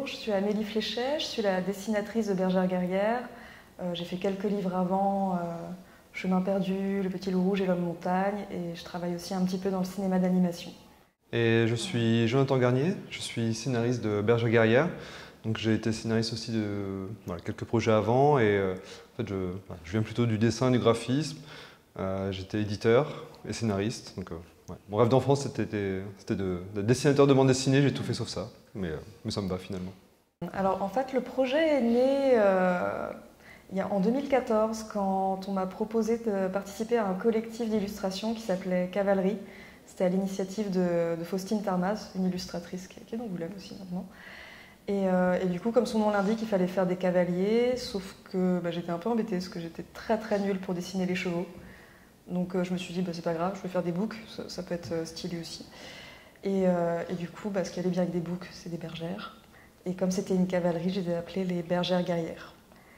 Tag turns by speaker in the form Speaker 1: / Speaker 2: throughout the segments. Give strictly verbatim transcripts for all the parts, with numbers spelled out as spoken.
Speaker 1: je suis Amélie Fléchet, je suis la dessinatrice de Bergère Guerrière. Euh, j'ai fait quelques livres avant, euh, Chemin perdu, Le Petit Loup Rouge et L'Homme Montagne, et je travaille aussi un petit peu dans le cinéma d'animation.
Speaker 2: Et je suis Jonathan Garnier, je suis scénariste de Bergère Guerrière. Donc j'ai été scénariste aussi de voilà, quelques projets avant, et euh, en fait je, voilà, je viens plutôt du dessin, du graphisme. Euh, J'étais éditeur et scénariste. Donc, euh, ouais. Mon rêve d'enfance c'était d'être dessinateur de bande dessinée, j'ai tout fait sauf ça, mais, euh, mais ça me va finalement.
Speaker 1: Alors en fait, le projet est né euh, il y a, en deux mille quatorze quand on m'a proposé de participer à un collectif d'illustration qui s'appelait Cavalerie. C'était à l'initiative de, de Faustine Tarmaz, une illustratrice qui, qui est d'Angoulême aussi maintenant. Et, euh, et du coup, comme son nom l'indique, il fallait faire des cavaliers, sauf que bah, j'étais un peu embêtée parce que j'étais très très nulle pour dessiner les chevaux. Donc euh, je me suis dit, bah, c'est pas grave, je vais faire des boucs, ça, ça peut être stylé aussi. Et, euh, et du coup, bah, ce qui allait bien avec des boucs, c'est des bergères. Et comme c'était une cavalerie, je les ai appelées les bergères guerrières.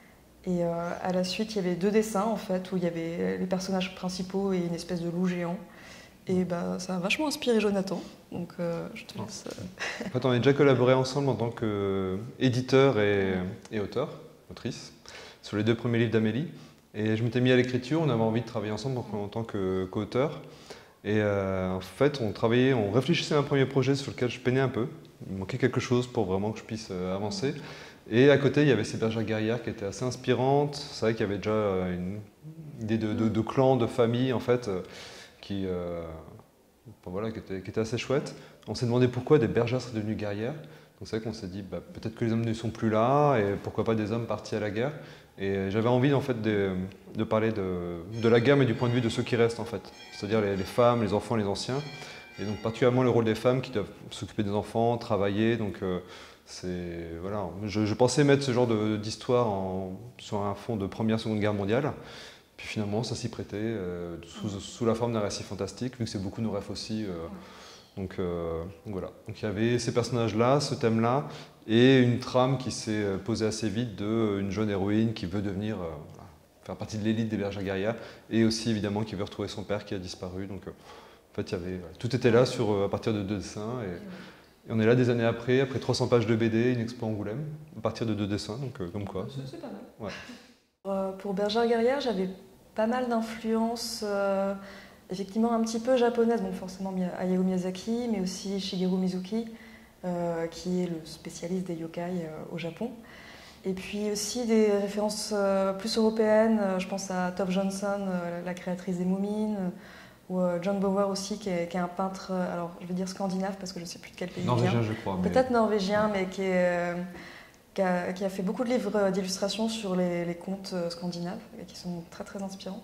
Speaker 1: Et euh, à la suite, il y avait deux dessins en fait, où il y avait les personnages principaux et une espèce de loup géant. Et bah, ça a vachement inspiré Jonathan, donc euh, je te laisse. Euh...
Speaker 2: En fait, on a déjà collaboré ensemble en tant qu'éditeur et, et auteur, autrice, sur les deux premiers livres d'Amélie. Et je m'étais mis à l'écriture, on avait envie de travailler ensemble en, en tant qu'auteur. Et euh, en fait, on travaillait, on réfléchissait à un premier projet sur lequel je peinais un peu. Il manquait quelque chose pour vraiment que je puisse euh, avancer. Et à côté, il y avait ces bergères guerrières qui étaient assez inspirantes. C'est vrai qu'il y avait déjà une idée de, de, de clan, de famille, en fait, euh, qui, euh, bon, voilà, qui, était, qui était assez chouette. On s'est demandé pourquoi des bergères seraient devenues guerrières. Donc c'est vrai qu'on s'est dit, bah, peut-être que les hommes ne sont plus là, et pourquoi pas des hommes partis à la guerre. Et j'avais envie en fait de, de parler de, de la guerre, mais du point de vue de ceux qui restent en fait. C'est-à-dire les, les femmes, les enfants, les anciens. Et donc particulièrement le rôle des femmes qui doivent s'occuper des enfants, travailler. Donc euh, c'est voilà. Je, je pensais mettre ce genre d'histoire sur un fond de Première, Seconde Guerre mondiale. Puis finalement, ça s'y prêtait euh, sous, sous la forme d'un récit fantastique, vu que c'est beaucoup nos rêves aussi. Euh, donc, euh, donc voilà. Donc il y avait ces personnages-là, ce thème-là, et une trame qui s'est posée assez vite d'une jeune héroïne qui veut devenir, euh, faire partie de l'élite des bergères guerrières, et aussi évidemment qui veut retrouver son père qui a disparu. Donc euh, en fait, il y avait, tout était là sur, euh, à partir de deux dessins. Et, et on est là des années après, après trois cents pages de B D, une expo Angoulême, à partir de deux dessins, donc euh, comme quoi.
Speaker 1: C'est pas mal.
Speaker 2: Ouais.
Speaker 1: Euh, pour Bergère Guerrière, j'avais pas mal d'influences, euh, effectivement un petit peu japonaises, bon forcément Hayao Miyazaki, mais aussi Shigeru Mizuki, euh, qui est le spécialiste des yokai euh, au Japon. Et puis aussi des références euh, plus européennes, je pense à Tove Jansson, euh, la créatrice des Moumines, ou euh, John Bauer aussi, qui est, qui est un peintre, alors je vais dire scandinave parce que je ne sais plus de quel pays il vient.
Speaker 2: Norvégien, je crois.
Speaker 1: Peut-être norvégien, mais qui est... Euh, Qui a, qui a fait beaucoup de livres d'illustration sur les, les contes scandinaves, et qui sont très très inspirants.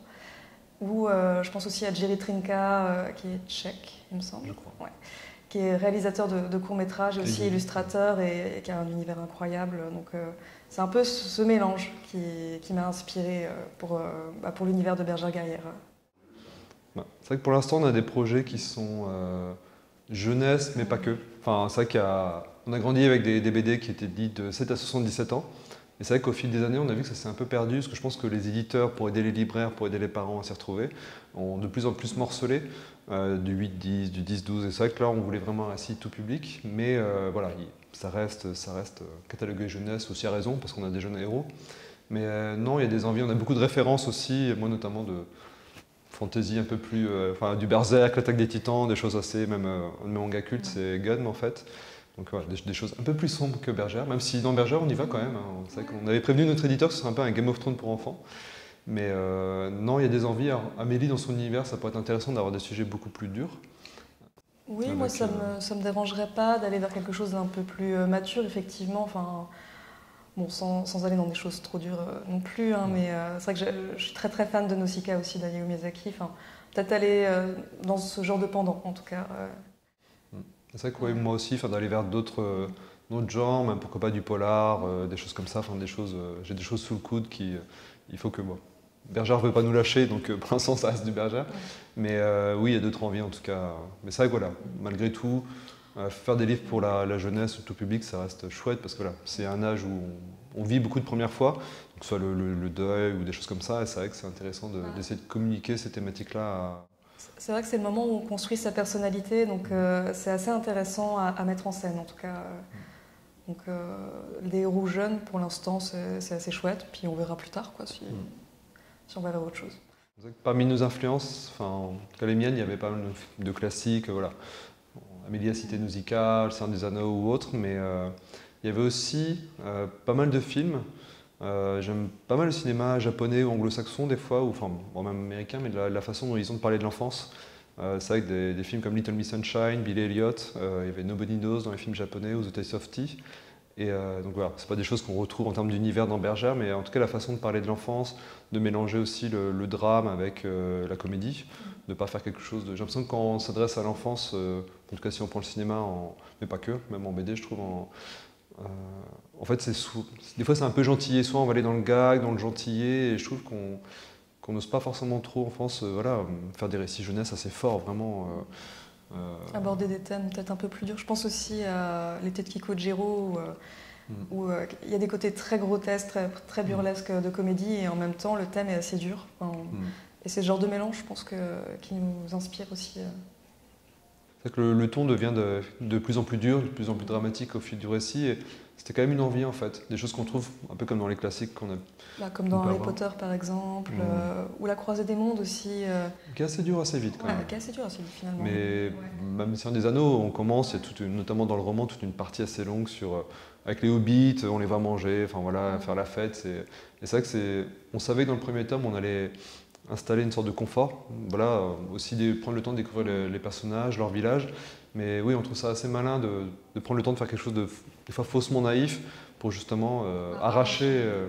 Speaker 1: Ou euh, je pense aussi à Jerry Trinka, euh, qui est tchèque, il me semble,
Speaker 2: je crois.
Speaker 1: Ouais. Qui est réalisateur de, de courts-métrages et aussi
Speaker 2: Et
Speaker 1: illustrateur, et, et qui a un univers incroyable. Donc euh, c'est un peu ce, ce mélange qui, qui m'a inspiré pour, euh, bah, pour l'univers de Bergère Guerrière.
Speaker 2: Bah, c'est vrai que pour l'instant, on a des projets qui sont euh, jeunesse, mais pas que. Enfin, c'est vrai qu'on a, a grandi avec des, des B D qui étaient dits de sept à soixante-dix-sept ans. Et c'est vrai qu'au fil des années, on a vu que ça s'est un peu perdu, parce que je pense que les éditeurs, pour aider les libraires, pour aider les parents à s'y retrouver, ont de plus en plus morcelé, euh, du huit dix, du dix douze. Et c'est vrai que là, on voulait vraiment un récit tout public, mais euh, voilà, ça reste, ça reste catalogué jeunesse aussi à raison, parce qu'on a des jeunes héros. Mais euh, non, il y a des envies, on a beaucoup de références aussi, moi notamment de fantasy un peu plus, euh, enfin du Berserk, l'attaque des titans, des choses assez, même euh, un de mes mangas cultes, c'est Gun en fait. Donc voilà, des, des choses un peu plus sombres que Bergère, même si dans Bergère on y va quand même. Hein. C'est vrai qu'on avait prévenu notre éditeur que ce serait un peu un Game of Thrones pour enfants. Mais euh, non, il y a des envies. Alors, Amélie, dans son univers, ça pourrait être intéressant d'avoir des sujets beaucoup plus durs.
Speaker 1: Oui,
Speaker 2: Avec,
Speaker 1: moi ça
Speaker 2: euh...
Speaker 1: me, ça me dérangerait pas d'aller vers quelque chose d'un peu plus mature, effectivement. Enfin, bon, sans, sans aller dans des choses trop dures euh, non plus, hein, mais euh, c'est vrai que je, je suis très très fan de Nausicaa aussi, d'Hayao Miyazaki. Enfin, peut-être aller euh, dans ce genre de pendant, en tout cas. Euh.
Speaker 2: C'est vrai que ouais, moi aussi, d'aller vers d'autres euh, genres, même pourquoi pas du polar, euh, des choses comme ça. Des choses, euh, j'ai des choses sous le coude qui, euh, il faut que bon. Bergère ne veut pas nous lâcher, donc euh, pour l'instant ça reste du Bergère. Mais euh, oui, il y a d'autres envies en tout cas. Mais c'est vrai que voilà, malgré tout, euh, faire des livres pour la, la jeunesse, le tout public, ça reste chouette parce que voilà, c'est un âge où on, on vit beaucoup de premières fois, donc soit le, le, le deuil ou des choses comme ça. Et c'est vrai que c'est intéressant d'essayer de, de communiquer ces thématiques-là. À...
Speaker 1: C'est vrai que c'est le moment où on construit sa personnalité, donc euh, c'est assez intéressant à, à mettre en scène en tout cas. Donc euh, les héros jeunes, pour l'instant, c'est assez chouette. Puis on verra plus tard quoi, si, mm. si on va vers autre chose.
Speaker 2: Parmi nos influences, enfin, en tout cas les miennes, il y avait pas mal de classiques. Voilà. Amélie a cité Nausicaa, Le Seigneur des Anneaux ou autres, mais euh, il y avait aussi euh, pas mal de films. Euh, J'aime pas mal le cinéma japonais ou anglo-saxon des fois, ou enfin bon, même américain, mais de la, de la façon dont ils ont de parler de l'enfance. Euh, c'est vrai que des, des films comme Little Miss Sunshine, Billy Elliot, euh, il y avait Nobody Knows dans les films japonais ou The Taste of Tea. Et euh, donc voilà, c'est pas des choses qu'on retrouve en termes d'univers dans Bergère, mais en tout cas la façon de parler de l'enfance, de mélanger aussi le, le drame avec euh, la comédie, de ne pas faire quelque chose de... J'ai l'impression que quand on s'adresse à l'enfance, euh, en tout cas si on prend le cinéma, en... mais pas que, même en B D je trouve, en, euh, en fait c'est sous... des fois c'est un peu gentillé, soit on va aller dans le gag, dans le gentillet, et je trouve qu'on qu'on n'ose pas forcément trop en France, euh, voilà, faire des récits jeunesse assez forts, vraiment... Euh,
Speaker 1: Euh... Aborder des thèmes peut-être un peu plus durs. Je pense aussi à L'été de Kikojiro, où, mm. où euh, il y a des côtés très grotesques, très, très burlesques de comédie, et en même temps le thème est assez dur. Enfin, mm. Et c'est ce genre de mélange, je pense, que, qui nous inspire aussi.
Speaker 2: C'est que le, le ton devient de, de plus en plus dur, de plus en plus dramatique au fil du récit. Et c'était quand même une envie en fait, des choses qu'on trouve un peu comme dans les classiques qu'on a.
Speaker 1: Là, comme dans Harry Potter par exemple, mmh. euh, ou La Croisée des Mondes aussi. Euh...
Speaker 2: Qui est assez dur assez vite quand
Speaker 1: ouais,
Speaker 2: même.
Speaker 1: Qui est assez dur assez vite finalement.
Speaker 2: Mais ouais. Même si on des Anneaux, on commence, il y a toute une, notamment dans le roman, toute une partie assez longue sur avec les hobbits, on les va manger, enfin voilà, mmh. faire la fête. Et c'est vrai que c'est, on savait que dans le premier tome, on allait installer une sorte de confort, voilà, aussi de prendre le temps de découvrir les, les personnages, leur village. Mais oui, on trouve ça assez malin de, de prendre le temps de faire quelque chose de des fois faussement naïf pour justement euh, ah, arracher, euh...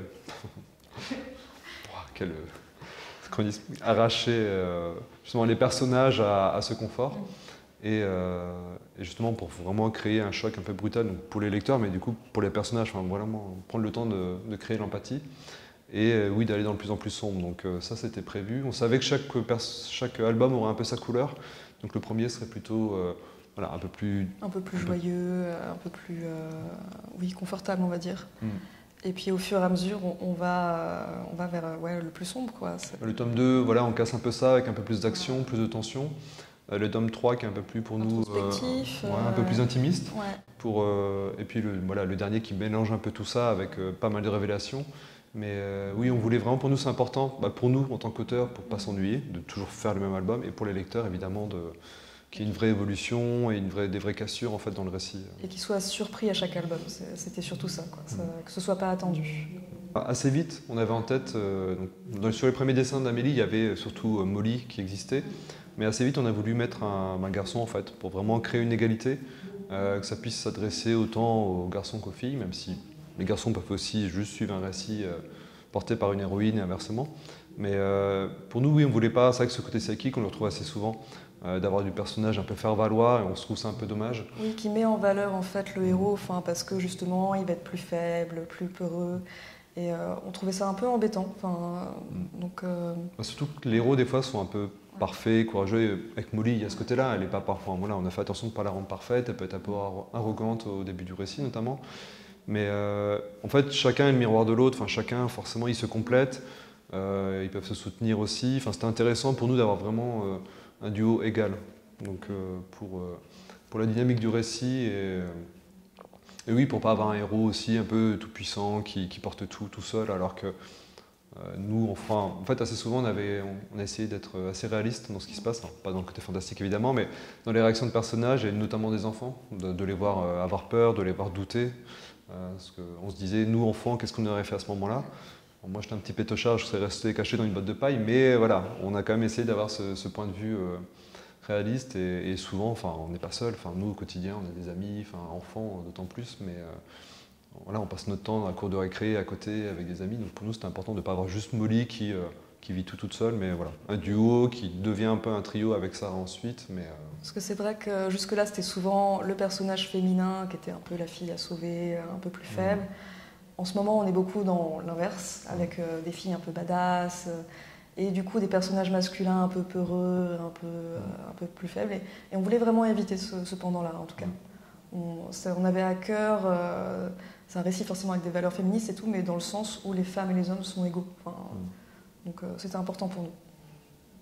Speaker 2: oh, quel, euh... dit, arracher euh, justement les personnages à, à ce confort. Et, euh, et justement pour vraiment créer un choc un peu brutal donc pour les lecteurs, mais du coup pour les personnages, enfin, vraiment prendre le temps de, de créer l'empathie. Et euh, oui, d'aller dans le plus en plus sombre. Donc euh, ça, c'était prévu. On savait que chaque, chaque album aurait un peu sa couleur. Donc le premier serait plutôt euh, voilà, un peu plus...
Speaker 1: Un peu plus joyeux, un peu plus euh, oui, confortable, on va dire. Mm. Et puis au fur et à mesure, on, on, va, on va vers ouais, le plus sombre, quoi.
Speaker 2: Le tome deux, voilà, on casse un peu ça avec un peu plus d'action, ouais. plus de tension. Euh, le tome trois qui est un peu plus pour nous...
Speaker 1: Introspectif.
Speaker 2: Euh, ouais, un peu plus intimiste.
Speaker 1: Ouais.
Speaker 2: Pour, euh, et puis le, voilà, le dernier qui mélange un peu tout ça avec euh, pas mal de révélations. Mais euh, oui, on voulait vraiment, pour nous c'est important, bah pour nous en tant qu'auteur, pour ne pas s'ennuyer, de toujours faire le même album, et pour les lecteurs évidemment, de, qu'il y ait une vraie évolution et une vraie, des vraies cassures en fait, dans le récit.
Speaker 1: Et qu'ils soient surpris à chaque album, c'était surtout ça, quoi. ça, que ce ne soit pas attendu.
Speaker 2: Assez vite, on avait en tête, euh, donc, dans, sur les premiers dessins d'Amélie, il y avait surtout euh, Molly qui existait, mais assez vite on a voulu mettre un, un garçon en fait, pour vraiment créer une égalité, euh, que ça puisse s'adresser autant aux garçons qu'aux filles, même si les garçons peuvent aussi juste suivre un récit euh, porté par une héroïne et inversement. Mais euh, pour nous, oui, on ne voulait pas, c'est vrai que ce côté psychique, on le retrouve assez souvent, euh, d'avoir du personnage un peu faire valoir, et on se trouve ça un peu dommage.
Speaker 1: Oui, qui met en valeur en fait le héros, enfin, parce que justement, il va être plus faible, plus peureux. Et euh, on trouvait ça un peu embêtant. Enfin, mm. donc, euh...
Speaker 2: Surtout que les héros, des fois, sont un peu parfaits, courageux. Avec Molly, il y a ce côté-là, elle n'est pas parfaite. Voilà, on a fait attention de ne pas la rendre parfaite, elle peut être un peu arrogante au début du récit, notamment. Mais euh, en fait, chacun est le miroir de l'autre, enfin, chacun, forcément, ils se complètent, euh, ils peuvent se soutenir aussi. Enfin, c'était intéressant pour nous d'avoir vraiment euh, un duo égal. Donc, euh, pour, euh, pour la dynamique du récit et, et oui, pour ne pas avoir un héros aussi un peu tout-puissant qui, qui porte tout tout seul, alors que euh, nous, enfin, en fait, assez souvent, on, avait, on, on a essayé d'être assez réaliste dans ce qui se passe, alors, pas dans le côté fantastique évidemment, mais dans les réactions de personnages et notamment des enfants, de, de les voir euh, avoir peur, de les voir douter. Euh, parce qu'on se disait, nous enfants, qu'est-ce qu'on aurait fait à ce moment-là? Bon, moi j'étais un petit pétochard, je serais resté caché dans une botte de paille, mais voilà, on a quand même essayé d'avoir ce, ce point de vue euh, réaliste et, et souvent, enfin, on n'est pas seul, enfin, nous au quotidien on a des amis, enfin, enfants d'autant plus, mais euh, voilà, on passe notre temps dans la cour de récré à côté avec des amis, donc pour nous c'était important de ne pas avoir juste Molly qui, euh, qui vit tout toute seule, mais voilà, un duo qui devient un peu un trio avec Sarah ensuite. Mais, euh...
Speaker 1: Parce que c'est vrai que jusque-là, c'était souvent le personnage féminin qui était un peu la fille à sauver, un peu plus faible. Mmh. En ce moment, on est beaucoup dans l'inverse, avec euh, des filles un peu badass, euh, et du coup des personnages masculins un peu peureux, un peu, euh, un peu plus faibles. Et, et on voulait vraiment éviter ce, ce pendant-là, en tout cas. On, on avait à cœur, euh, c'est un récit forcément avec des valeurs féministes et tout, mais dans le sens où les femmes et les hommes sont égaux. Enfin, mmh. Donc euh, c'était important pour nous.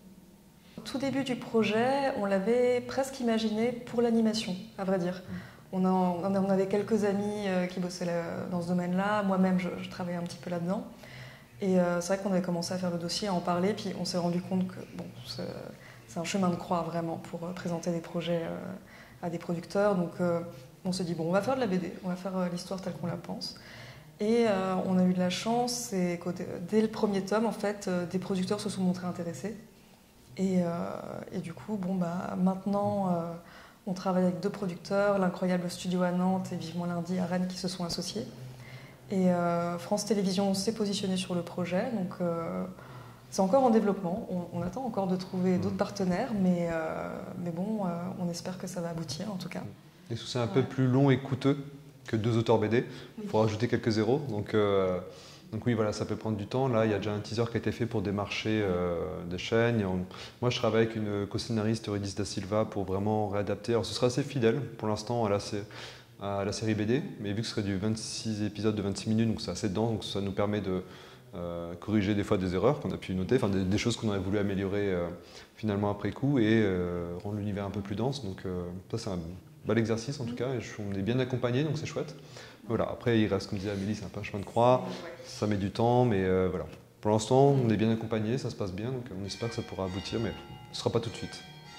Speaker 1: Au tout début du projet, on l'avait presque imaginé pour l'animation, à vrai dire. on, a, on avait quelques amis qui bossaient dans ce domaine-là. Moi-même, je, je travaillais un petit peu là-dedans. Et euh, c'est vrai qu'on avait commencé à faire le dossier, à en parler, puis on s'est rendu compte que bon, c'est un chemin de croix vraiment pour euh, présenter des projets euh, à des producteurs. Donc euh, on s'est dit, bon, on va faire de la B D, on va faire euh, l'histoire telle qu'on la pense. Et euh, on a eu de la chance, c'est que dès le premier tome, en fait, euh, des producteurs se sont montrés intéressés. Et, euh, et du coup, bon, bah, maintenant, euh, on travaille avec deux producteurs, l'Incroyable Studio à Nantes et Vivement Lundi à Rennes, qui se sont associés. Et euh, France Télévisions s'est positionné sur le projet, donc euh, c'est encore en développement. On, on attend encore de trouver d'autres partenaires, mais, euh, mais bon, euh, on espère que ça va aboutir en tout cas.
Speaker 2: Et c'est un peu ouais. plus long et coûteux que deux auteurs B D. Il faut rajouter quelques zéros. Donc, euh, donc oui, voilà, ça peut prendre du temps. Là, il y a déjà un teaser qui a été fait pour démarcher euh, des chaînes. On... Moi, je travaille avec une co-scénariste, Eurydice Da Silva, pour vraiment réadapter. Alors, ce sera assez fidèle pour l'instant. Là, c'est à la série B D, mais vu que ce serait du vingt-six épisodes de vingt-six minutes, donc c'est assez dense, donc ça nous permet de euh, corriger des fois des erreurs qu'on a pu noter, enfin des, des choses qu'on aurait voulu améliorer euh, finalement après coup et euh, rendre l'univers un peu plus dense. Donc euh, ça c'est un bel exercice en tout cas, et je, on est bien accompagné, donc c'est chouette. Voilà, après il reste, comme disait Amélie, c'est un peu un chemin de croix, ça met du temps, mais euh, voilà. Pour l'instant, on est bien accompagné, ça se passe bien, donc on espère que ça pourra aboutir, mais ce ne sera pas tout de suite.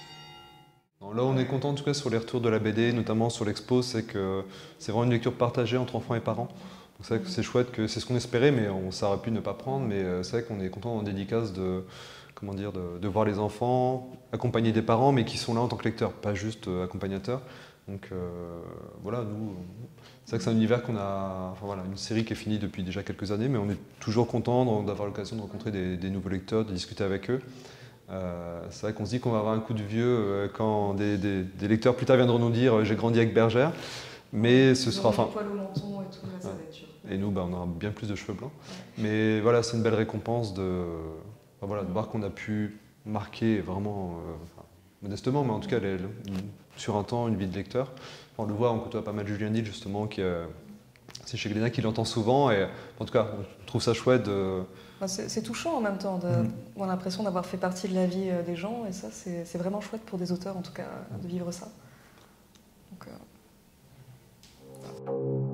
Speaker 2: Là, on est content en tout cas sur les retours de la B D, notamment sur l'expo, c'est que c'est vraiment une lecture partagée entre enfants et parents. C'est vrai que c'est chouette, que c'est ce qu'on espérait, mais on, ça aurait pu ne pas prendre. Mais c'est vrai qu'on est content en dédicace de, comment dire, de, de voir les enfants accompagnés des parents, mais qui sont là en tant que lecteurs, pas juste euh, accompagnateurs. Donc euh, voilà, nous, c'est vrai que c'est un univers qu'on a, enfin voilà, une série qui est finie depuis déjà quelques années, mais on est toujours content d'avoir l'occasion de rencontrer des, des nouveaux lecteurs, de discuter avec eux. Euh, c'est vrai qu'on se dit qu'on va avoir un coup de vieux euh, quand des, des, des lecteurs plus tard viendront nous dire euh, j'ai grandi avec Bergère, mais ce sera enfin.
Speaker 1: Poil au menton et tout, là, ça va être dur.
Speaker 2: Et nous, bah, on aura bien plus de cheveux blancs. Mais voilà, c'est une belle récompense de, enfin, voilà, de voir qu'on a pu marquer vraiment, euh, enfin, modestement, mais en tout cas les, les, sur un temps une vie de lecteur. Enfin, on le voit, on côtoie pas mal Julien Dill justement, qui euh, c'est chez Glénat qui l'entend souvent, et en tout cas, on trouve ça chouette de.
Speaker 1: C'est touchant en même temps, de, mmh. on a l'impression d'avoir fait partie de la vie des gens, et ça c'est vraiment chouette pour des auteurs en tout cas, de vivre ça. Donc, euh, voilà.